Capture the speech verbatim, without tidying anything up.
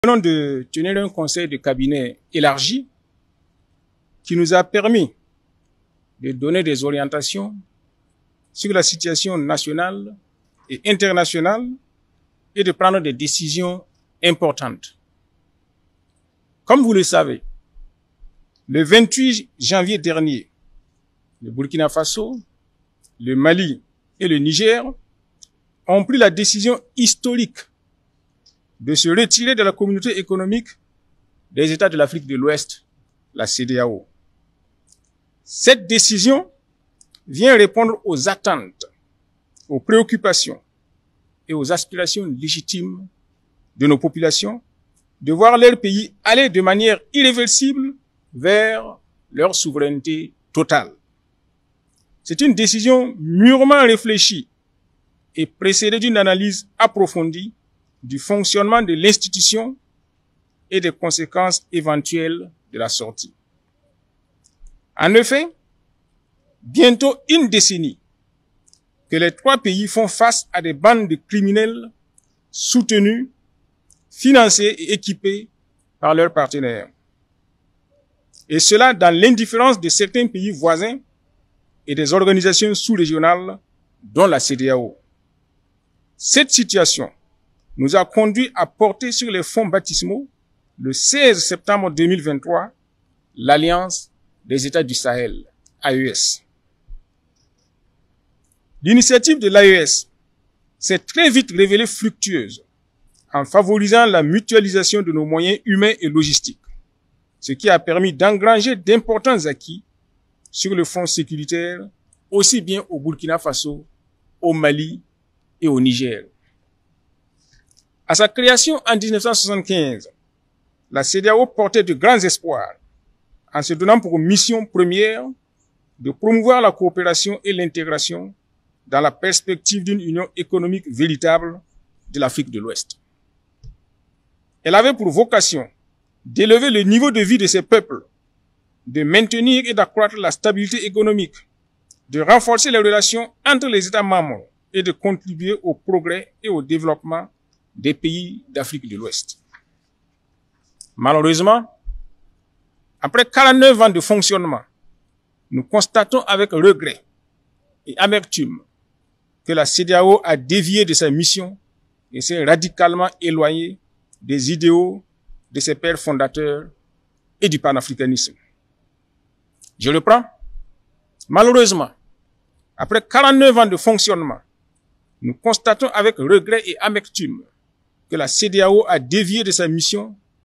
Nous venons de tenir un conseil de cabinet élargi qui nous a permis de donner des orientations sur la situation nationale et internationale et de prendre des décisions importantes. Comme vous le savez, le vingt-huit janvier dernier, le Burkina Faso, le Mali et le Niger ont pris la décision historique de se retirer de la communauté économique des États de l'Afrique de l'Ouest, la C E D E A O. Cette décision vient répondre aux attentes, aux préoccupations et aux aspirations légitimes de nos populations de voir leur pays aller de manière irréversible vers leur souveraineté totale. C'est une décision mûrement réfléchie et précédée d'une analyse approfondie du fonctionnement de l'institution et des conséquences éventuelles de la sortie. En effet, bientôt une décennie que les trois pays font face à des bandes de criminels soutenus, financés et équipés par leurs partenaires. Et cela dans l'indifférence de certains pays voisins et des organisations sous-régionales, dont la C E D E A O. Cette situation nous a conduit à porter sur les fonds baptismaux, le seize septembre deux mille vingt-trois, l'Alliance des États du Sahel, A E S. L'initiative de l'A E S s'est très vite révélée fructueuse en favorisant la mutualisation de nos moyens humains et logistiques, ce qui a permis d'engranger d'importants acquis sur le front sécuritaire, aussi bien au Burkina Faso, au Mali et au Niger. À sa création en mille neuf cent soixante-quinze, la C E D E A O portait de grands espoirs en se donnant pour mission première de promouvoir la coopération et l'intégration dans la perspective d'une union économique véritable de l'Afrique de l'Ouest. Elle avait pour vocation d'élever le niveau de vie de ses peuples, de maintenir et d'accroître la stabilité économique, de renforcer les relations entre les États membres et de contribuer au progrès et au développement des pays d'Afrique de l'Ouest. Malheureusement, après quarante-neuf ans de fonctionnement, nous constatons avec regret et amertume que la C E D E A O a dévié de sa mission et s'est radicalement éloignée des idéaux de ses pères fondateurs et du panafricanisme. Je reprends. Malheureusement, après quarante-neuf ans de fonctionnement, nous constatons avec regret et amertume que la C E D E A O a dévié de sa mission